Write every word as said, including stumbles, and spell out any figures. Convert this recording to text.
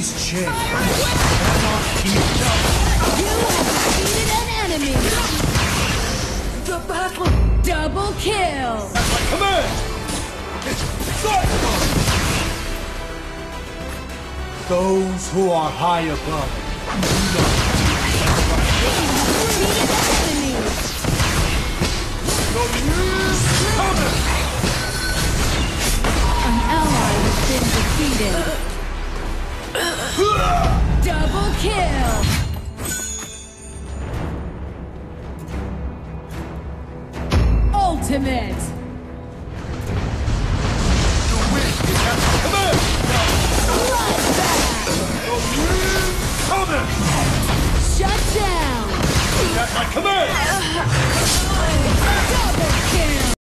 These chains cannot keep up. You have defeated an enemy. The battle. Double kill. That's my command. Cyclone. Those who are high above do not Defeated an enemy. the news coming. An ally has been defeated. Double kill. Ultimate. The wind is at my command. Bloodbath. The news coming. Shut down. At my command.